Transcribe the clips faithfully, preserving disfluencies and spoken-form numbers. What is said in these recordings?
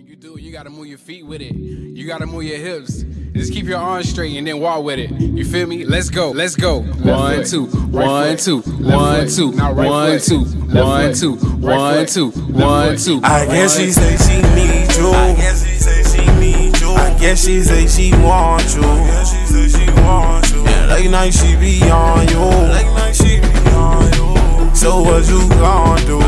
You do it, you gotta move your feet with it. You gotta move your hips. Just keep your arms straight and then walk with it. You feel me? Let's go, let's go. One, two, one, two, one, two, one, two, one, two, one, two, one, two. I guess she say she need you. I guess she say she need you. I guess she say she want you. I guess she say she want you. Yeah, late night she be on you. Late night she be on you. So what you gon' do?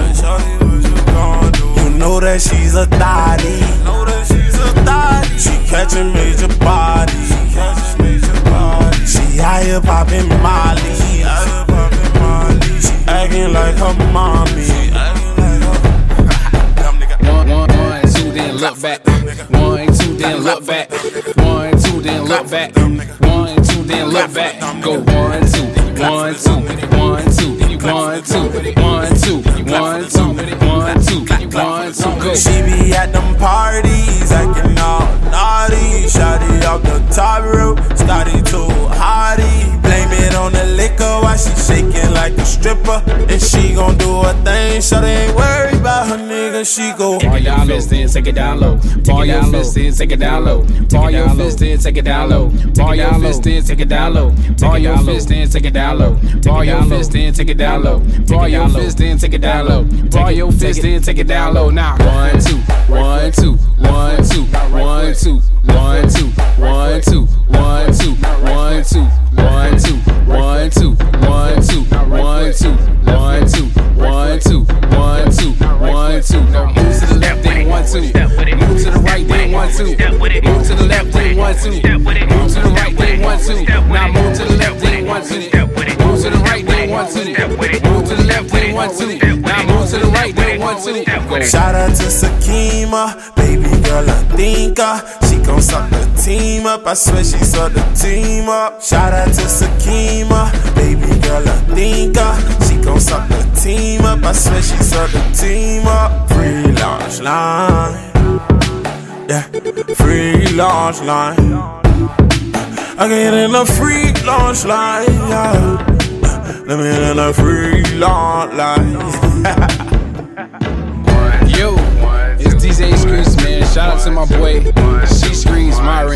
You know that she's a thotty. Know that she's a thotty. She catchin' major body. She catchin' major body. She out here poppin' Molly. She out here poppin' Molly. She actin' like her mommy. She actin' like her dumb nigga. One, one, one, two, then look back. One, two, then look back. One, two, then look back. One, two, then look back. Go one, two, one, two, one, two, one, two, one, two, one, two, one, two, one, two, go. She be at them parties, acting all naughty. Shotty off the top rope, started too hotty. Blame it on the liquor while she shaking like a stripper. And she gon' do her thing, shawty ain't worried about her nigga. She go ball your fist in, take it down low. Ball your fist in, take it down low. Ball your fist in, take it down low. Ball your fist in, take it down low. Ball your fist in, take it down low. Ball your fist in, take it down low. Ball your fist in, take it down low. Ball your fist in, take it down low. Now one, two, one, two, one, two, one, two, one, two, one, two, one, two, one, two, one, two, one, two, one, two, one, two, one, two, one, two, one, two, one, two. No, move to the left, then one, two. Move to the right, then one, two. Move to the left, then one, two. Move to the right, then one, two. Now move to the left, then one, two. Move to the right, then one, two. Move to the left, then one, two. Now move to the right, then one, two. Shout out to Sakima, baby girl I think her. She gon' suck the team up, I swear she suck the team up. Shout out to Sakima, baby girl I think her. She gon' suck the team up, I swear she suck the team up. Free launch line, yeah, free launch line. I get in a free launch line, yeah. Let me in a free launch line. Yo, it's D J Screens, man. Shout out to my boy. She Screens, my